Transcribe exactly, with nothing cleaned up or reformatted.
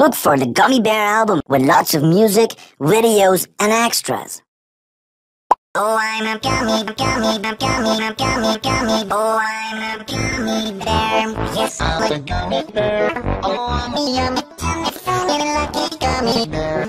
Look for the Gummy Bear album with lots of music, videos, and extras. Oh, I'm a gummy, gummy, gummy, gummy, gummy, gummy. Oh, I'm a gummy bear. Yes, I'm a gummy bear. Oh, I'm a yummy, yummy, lucky gummy bear.